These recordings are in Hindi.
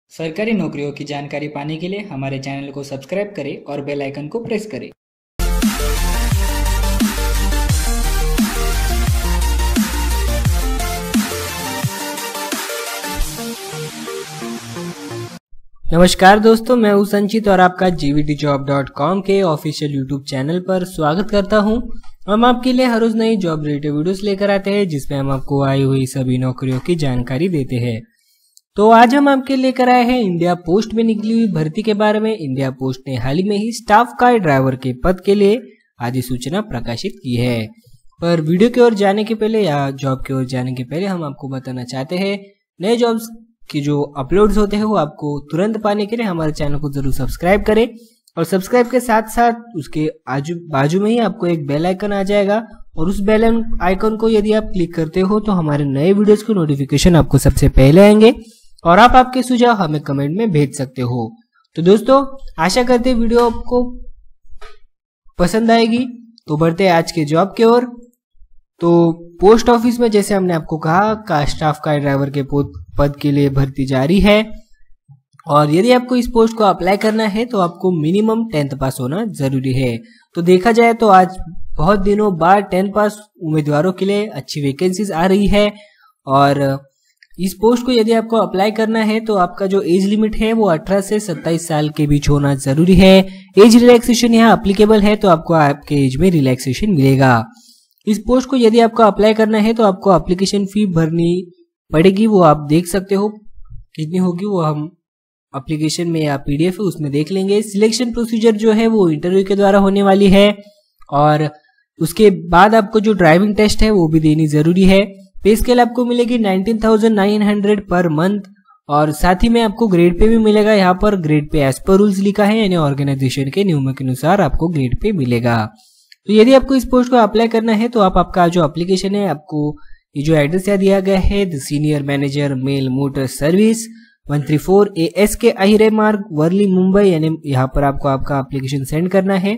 सरकारी नौकरियों की जानकारी पाने के लिए हमारे चैनल को सब्सक्राइब करें और बेल आइकन को प्रेस करें। नमस्कार दोस्तों, मैं हूं संचित और आपका gvtjob.com के ऑफिशियल यूट्यूब चैनल पर स्वागत करता हूं। हम आपके लिए हर रोज नई जॉब रिलेटेड वीडियोस लेकर आते हैं जिसमें हम आपको आई हुई सभी नौकरियों की जानकारी देते हैं। तो आज हम आपके लेकर आए हैं इंडिया पोस्ट में निकली हुई भर्ती के बारे में। इंडिया पोस्ट ने हाल ही में ही स्टाफ कार ड्राइवर के पद के लिए अधिसूचना प्रकाशित की है। पर वीडियो की ओर जाने के पहले या जॉब की ओर जाने के पहले हम आपको बताना चाहते हैं, नए जॉब्स की जो अपलोड्स होते हैं वो आपको तुरंत पाने के लिए हमारे चैनल को जरूर सब्सक्राइब करें और सब्सक्राइब के साथ साथ उसके आजू बाजू में ही आपको एक बेल आइकन आ जाएगा और उस बेल आइकन को यदि आप क्लिक करते हो तो हमारे नए वीडियोस के नोटिफिकेशन आपको सबसे पहले आएंगे और आप आपके सुझाव हमें कमेंट में भेज सकते हो। तो दोस्तों, आशा करते वीडियो आपको पसंद आएगी। तो बढ़ते हैं आज के जॉब की ओर। तो पोस्ट ऑफिस में जैसे हमने आपको कहा का स्टाफ कार ड्राइवर के पद के लिए भर्ती जारी है और यदि आपको इस पोस्ट को अप्लाई करना है तो आपको मिनिमम 10th पास होना जरूरी है। तो देखा जाए तो आज बहुत दिनों बाद 10th पास उम्मीदवारों के लिए अच्छी वैकेंसीज आ रही है और इस पोस्ट को यदि आपको अप्लाई करना है तो आपका जो एज लिमिट है वो 18 से 27 साल के बीच होना जरूरी है। एज रिलैक्सेशन यहाँ अप्लीकेबल है तो आपको आपके एज में रिलैक्सेशन मिलेगा। इस पोस्ट को यदि आपको अप्लाई करना है तो आपको एप्लीकेशन फी भरनी पड़ेगी, वो आप देख सकते हो कितनी होगी, वो हम एप्लीकेशन में या पीडीएफ है उसमें देख लेंगे। सिलेक्शन प्रोसीजर जो है वो इंटरव्यू के द्वारा होने वाली है और उसके बाद आपको जो ड्राइविंग टेस्ट है वो भी देनी जरूरी है। पे स्केल आपको मिलेगी 19,900 पर मंथ और साथ ही में आपको ग्रेड पे भी मिलेगा। यहाँ पर grade pay as per rules लिखा है, यानी ऑर्गेनाइजेशन के नियमों के अनुसार आपको ग्रेड पे मिलेगा। तो यदि आपको इस पोस्ट को अप्लाई करना है तो आप आपका जो एप्लीकेशन है, आपको ये जो एड्रेस यहाँ दिया गया है, the senior manager mail motor service 134 AS के अहिरे मार्ग वर्ली मुंबई, यानी यहाँ पर आपको आपका एप्लीकेशन सेंड करना है।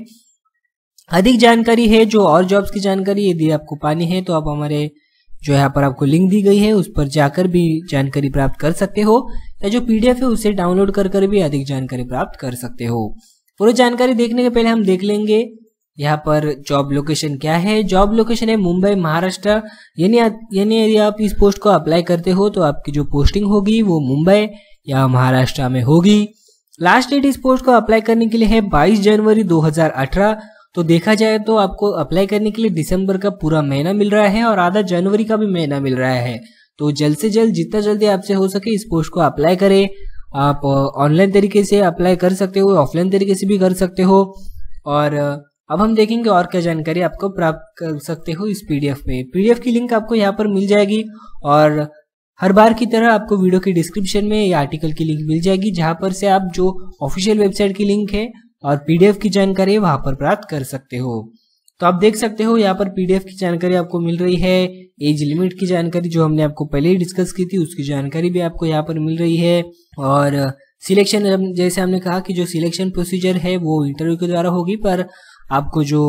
अधिक जानकारी है जो और जॉब्स की जानकारी यदि आपको पानी है तो आप हमारे जो यहाँ पर आपको लिंक दी गई है उस पर जाकर भी जानकारी प्राप्त कर सकते हो या जो पीडीएफ है उसे डाउनलोड कर भी अधिक जानकारी प्राप्त कर सकते हो। पूरी जानकारी देखने के पहले हम देख लेंगे यहाँ पर जॉब लोकेशन क्या है। जॉब लोकेशन है मुंबई महाराष्ट्र, यानी यदि आप इस पोस्ट को अप्लाई करते हो तो आपकी जो पोस्टिंग होगी वो मुंबई या महाराष्ट्र में होगी। लास्ट डेट इस पोस्ट को अप्लाई करने के लिए है 22 जनवरी 2018। तो देखा जाए तो आपको अप्लाई करने के लिए दिसंबर का पूरा महीना मिल रहा है और आधा जनवरी का भी महीना मिल रहा है। तो जल्द से जल्द जितना जल्दी आपसे हो सके इस पोस्ट को अप्लाई करें। आप ऑनलाइन तरीके से अप्लाई कर सकते हो, ऑफलाइन तरीके से भी कर सकते हो। और अब हम देखेंगे और क्या जानकारी आपको प्राप्त कर सकते हो इस पीडीएफ में। पीडीएफ की लिंक आपको यहाँ पर मिल जाएगी और हर बार की तरह आपको वीडियो की डिस्क्रिप्शन में या आर्टिकल की लिंक मिल जाएगी जहां पर से आप जो ऑफिशियल वेबसाइट की लिंक है और पीडीएफ की जानकारी वहां पर प्राप्त कर सकते हो। तो आप देख सकते हो यहाँ पर पीडीएफ की जानकारी आपको मिल रही है। एज लिमिट की जानकारी जो हमने आपको पहले ही डिस्कस की थी उसकी जानकारी भी आपको यहाँ पर मिल रही है और सिलेक्शन, जैसे हमने कहा कि जो सिलेक्शन प्रोसीजर है वो इंटरव्यू के द्वारा होगी, पर आपको जो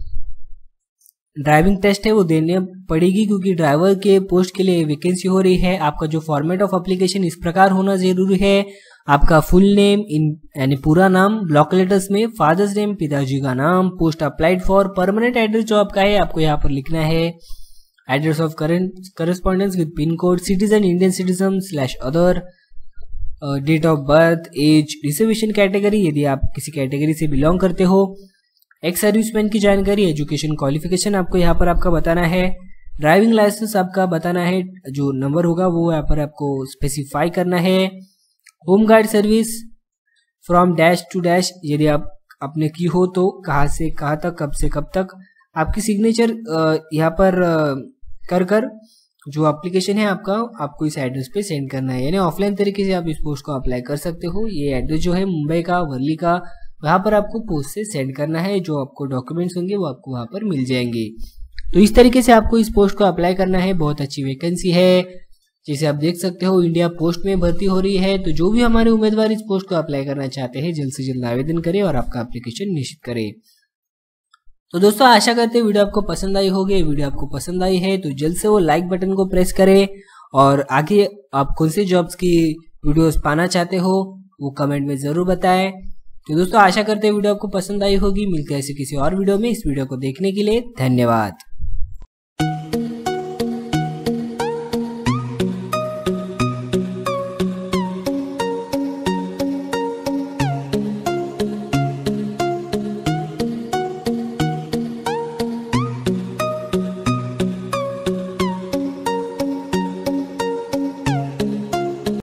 ड्राइविंग टेस्ट है वो देने पड़ेगी क्योंकि ड्राइवर के पोस्ट के लिए वैकेंसी हो रही है। आपका जो फॉर्मेट ऑफ एप्लीकेशन इस प्रकार होना जरूरी है, आपका फुल नेम यानी पूरा नाम ब्लॉक लेटर्स में, फादर्स नेम पिताजी का नाम, post applied for, permanent address जो आपका है आपको यहाँ पर लिखना है, address of correspondence with pin code, citizen Indian citizen /other, date of birth, age, reservation category यदि आप किसी कैटेगरी से बिलोंग करते हो, एक्स सर्विसमैन की जानकारी, एजुकेशन क्वालिफिकेशन आपको यहाँ पर आपका बताना है, ड्राइविंग लाइसेंस आपका बताना है, जो नंबर होगा वो यहाँ पर आपको स्पेसिफाई करना है, home guard service from dash to dash यदि आप आपने की हो तो कहाँ से कहाँ तक, कब से कब तक, आपकी सिग्नेचर यहाँ पर कर जो एप्लीकेशन है आपको इस एड्रेस पे सेंड करना है। यानी ऑफलाइन तरीके से आप इस पोस्ट को अप्लाई कर सकते हो। ये एड्रेस जो है मुंबई का वर्ली का, वहां पर आपको पोस्ट से सेंड करना है। जो आपको डॉक्यूमेंट्स होंगे वो आपको वहां पर मिल जाएंगे। तो इस तरीके से आपको इस पोस्ट को अप्लाई करना है। बहुत अच्छी वैकेंसी है, जैसे आप देख सकते हो इंडिया पोस्ट में भर्ती हो रही है। तो जो भी हमारे उम्मीदवार इस पोस्ट को अप्लाई करना चाहते हैं जल्द से जल्द आवेदन करें और आपका एप्लीकेशन निश्चित करें। तो दोस्तों, आशा करते हैं वीडियो आपको पसंद आई होगी। वीडियो आपको पसंद आई है तो जल्द से वो लाइक बटन को प्रेस करें और आगे आप कौन से जॉब्स की वीडियोस पाना चाहते हो वो कमेंट में जरूर बताएं। तो दोस्तों आशा करते हैं वीडियो आपको पसंद आई होगी। मिलते हैं ऐसे किसी और वीडियो में। इस वीडियो को देखने के लिए धन्यवाद।